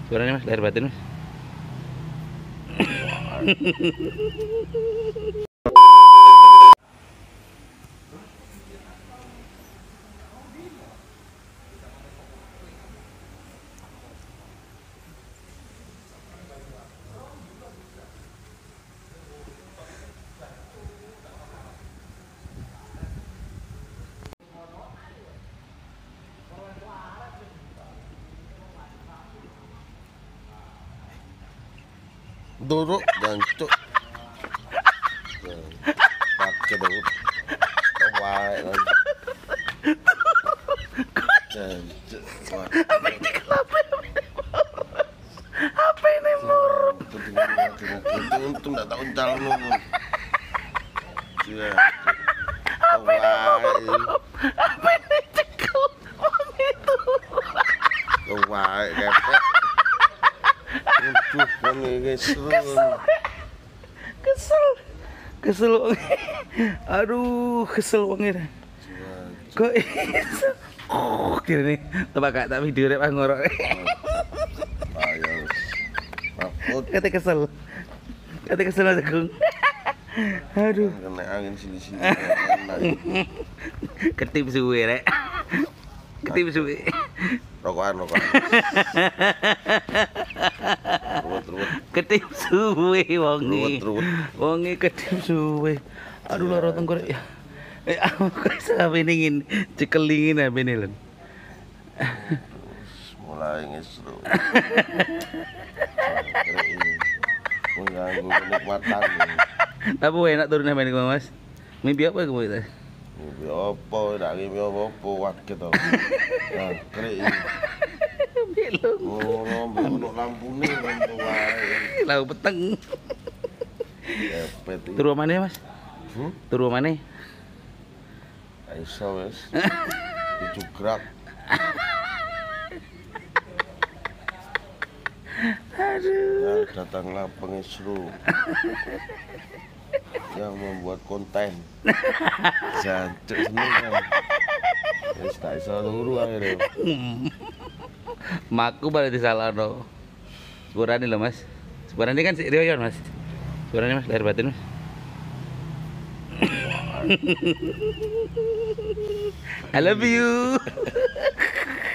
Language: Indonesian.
Suaranya mas, lahir batin mas. Duduk jancuk. Pakai dulu. Wae kan. Jancuk. Apa ini kenapa? Apa ini muruk? Untung enggak tahu calon. Iya. Apa ini muruk? Apa ini cekel? Wong itu. Wae kepek. Aduh, kan ini seru. Kesel wong. Aduh, kesel wong ini. Kok iso? Kira nih, coba kak tak video rek ngorok. Ayo. Mahfud Kata kesel aja Gung. Aduh, kena angin sini-sini. ketip suwe rek. Ketip suwe. Rokokan. Ruwet. Ketip suwe wongi. Ruwet. Wongi ketip suwe. Aduh lara tenggorok ya. Aku sampe ningin cekelingin apa ini lho. Mulai ngesru. Mengganggu kenikmatan. Apa enak turun apa ini mas? Mimpi apa kamu itu? Mimpi apa? Tidak mimpi apa? Wakil tau. Nah, kering. Belum. Oh, untuk lampu nih. Lampu wae. Lau peteng. Epet. Turu mana mas? Turu mana? Aisyah wes. Dijugrak. Aduh. Ya, datanglah pengesru yang membuat konten. Jancuk seneng kan. Wis tak iso turu akhirnya. Maku balik di salah no. Sepurane loh mas. Sepurane kan si Rioyon mas. Sepurane mas lahir batin mas. I love you.